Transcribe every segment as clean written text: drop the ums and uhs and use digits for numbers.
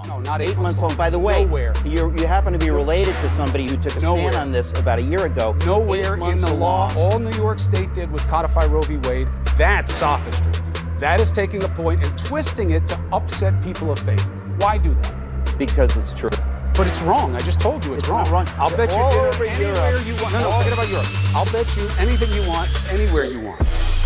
No, not 8 months long. By the way, nowhere. You happen to be related to somebody who took a stand on this about a year ago. Nowhere in the law. All New York State did was codify Roe v. Wade. That's sophistry. That is taking a point and twisting it to upset people of faith. Why do that? Because it's true. But it's wrong. I just told you it's wrong. Not wrong. I'll bet you all dinner over anywhere Europe. you want. No, forget about Europe. I'll bet you anything you want, anywhere you want.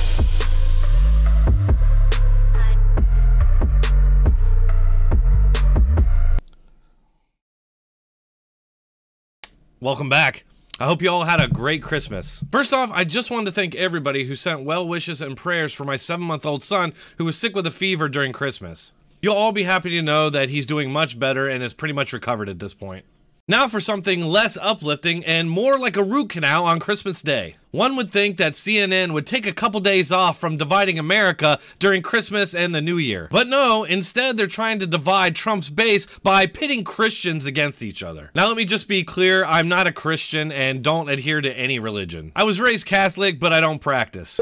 Welcome back. I hope you all had a great Christmas. First off, I just wanted to thank everybody who sent well wishes and prayers for my 7-month-old son who was sick with a fever during Christmas. You'll all be happy to know that he's doing much better and is pretty much recovered at this point. Now for something less uplifting and more like a root canal on Christmas Day. One would think that CNN would take a couple days off from dividing America during Christmas and the New Year. But no, instead they're trying to divide Trump's base by pitting Christians against each other. Now let me just be clear, I'm not a Christian and don't adhere to any religion. I was raised Catholic, but I don't practice.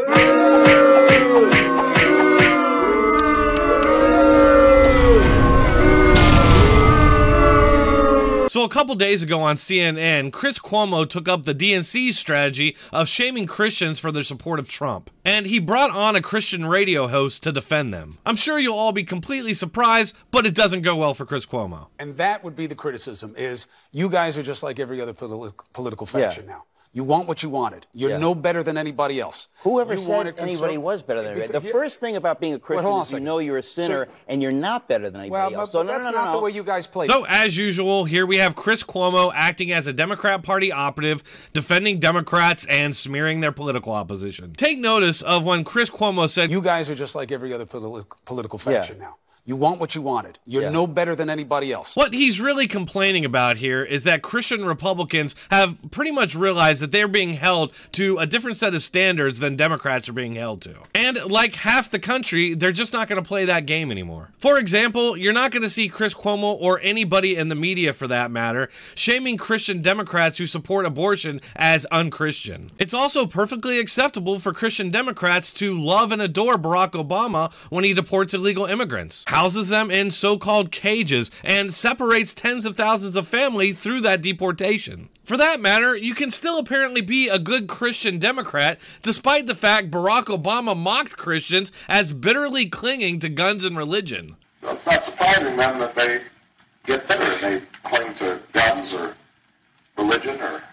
So a couple days ago on CNN, Chris Cuomo took up the DNC's strategy of shaming Christians for their support of Trump. And he brought on a Christian radio host to defend them. I'm sure you'll all be completely surprised, but it doesn't go well for Chris Cuomo. And that would be the criticism, is you guys are just like every other political faction now. You want what you wanted. You're no better than anybody else. Whoever said anybody was better than anybody? The first thing about being a Christian is you know you're a sinner and you're not better than anybody else. So that's not the way you guys play. So as usual, here we have Chris Cuomo acting as a Democrat Party operative, defending Democrats and smearing their political opposition. Take notice of when Chris Cuomo said, you guys are just like every other political faction now. You want what you wanted. You're no better than anybody else. What he's really complaining about here is that Christian Republicans have pretty much realized that they're being held to a different set of standards than Democrats are being held to. And like half the country, they're just not going to play that game anymore. For example, you're not going to see Chris Cuomo or anybody in the media for that matter shaming Christian Democrats who support abortion as unchristian. It's also perfectly acceptable for Christian Democrats to love and adore Barack Obama when he deports illegal immigrants, houses them in so-called cages, and separates tens of thousands of families through that deportation. For that matter, you can still apparently be a good Christian Democrat despite the fact Barack Obama mocked Christians as bitterly clinging to guns and religion. Well, it's not surprising then that they get bitter and they cling to guns or religion or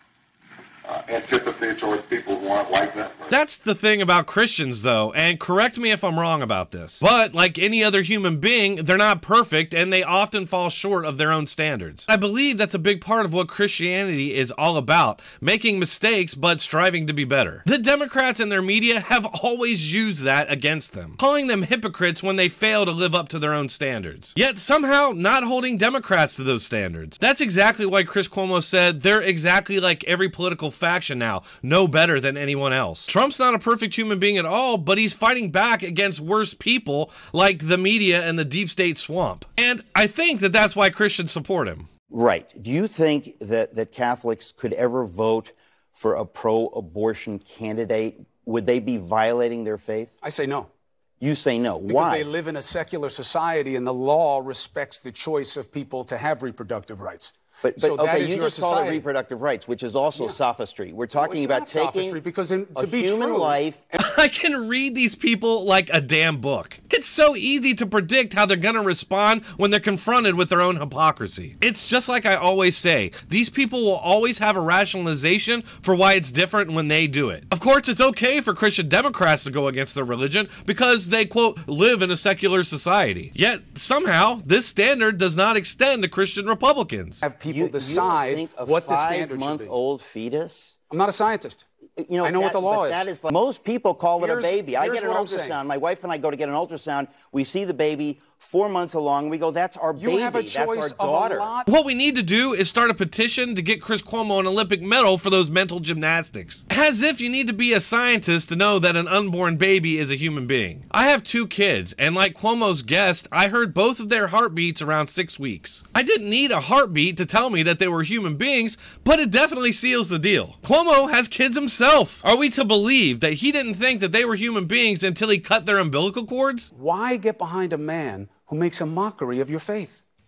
antipathy towards people who aren't like them. That's the thing about Christians, though, and correct me if I'm wrong about this, but like any other human being, they're not perfect and they often fall short of their own standards. I believe that's a big part of what Christianity is all about, making mistakes but striving to be better. The Democrats and their media have always used that against them, calling them hypocrites when they fail to live up to their own standards, yet somehow not holding Democrats to those standards. That's exactly why Chris Cuomo said they're exactly like every political faction now, no better than anyone else. Trump's not a perfect human being at all, but he's fighting back against worse people like the media and the deep state swamp. And I think that that's why Christians support him. Right. Do you think that Catholics could ever vote for a pro-abortion candidate? Would they be violating their faith? I say no. You say no. Because Why? they live in a secular society and the law respects the choice of people to have reproductive rights. But so okay, you just call it reproductive rights, which is also sophistry. We're talking about taking because to be human true, life. I can read these people like a damn book. It's so easy to predict how they're gonna respond when they're confronted with their own hypocrisy. It's just like I always say, these people will always have a rationalization for why it's different when they do it. Of course, it's okay for Christian Democrats to go against their religion because they, quote, live in a secular society. Yet, somehow, this standard does not extend to Christian Republicans. Have people decide what the standard should be. 5-month-old fetus? I'm not a scientist. You know, I know what the law is. That is like, most people call it a baby. I get an what I'm ultrasound. saying. My wife and I go to get an ultrasound. We see the baby 4 months along. We go, that's our baby. You have a choice that's our daughter. of a lot. What we need to do is start a petition to get Chris Cuomo an Olympic medal for those mental gymnastics. As if you need to be a scientist to know that an unborn baby is a human being. I have 2 kids, and like Cuomo's guest, I heard both of their heartbeats around 6 weeks. I didn't need a heartbeat to tell me that they were human beings, but it definitely seals the deal. Cuomo has kids himself. Are we to believe that he didn't think that they were human beings until he cut their umbilical cords? Why get behind a man who makes a mockery of your faith?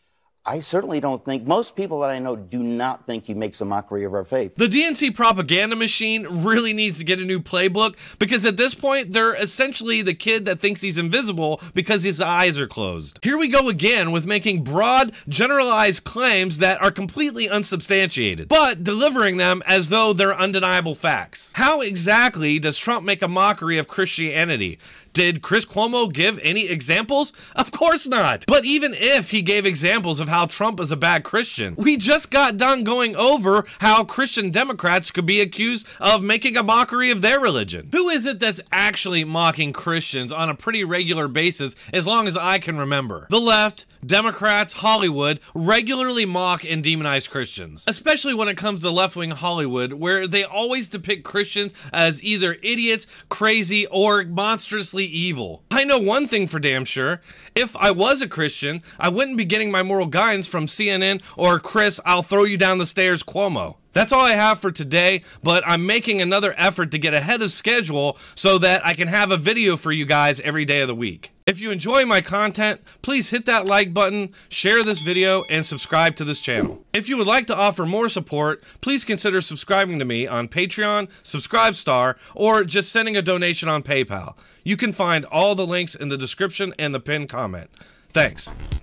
I certainly don't think, most people that I know do not think he makes a mockery of our faith. The DNC propaganda machine really needs to get a new playbook, because at this point, they're essentially the kid that thinks he's invisible because his eyes are closed. Here we go again with making broad, generalized claims that are completely unsubstantiated, but delivering them as though they're undeniable facts. How exactly does Trump make a mockery of Christianity? Did Chris Cuomo give any examples? Of course not. But even if he gave examples of how Trump is a bad Christian, we just got done going over how Christian Democrats could be accused of making a mockery of their religion. Who is it that's actually mocking Christians on a pretty regular basis, as long as I can remember? The left, Democrats, Hollywood regularly mock and demonize Christians, especially when it comes to left-wing Hollywood, where they always depict Christians as either idiots, crazy, or monstrously evil. I know one thing for damn sure. If I was a Christian, I wouldn't be getting my moral guidance from CNN or Chris, I'll throw you down the stairs Cuomo. That's all I have for today, but I'm making another effort to get ahead of schedule so that I can have a video for you guys every day of the week. If you enjoy my content, please hit that like button, share this video, and subscribe to this channel. If you would like to offer more support, please consider subscribing to me on Patreon, Subscribestar, or just sending a donation on PayPal. You can find all the links in the description and the pinned comment. Thanks.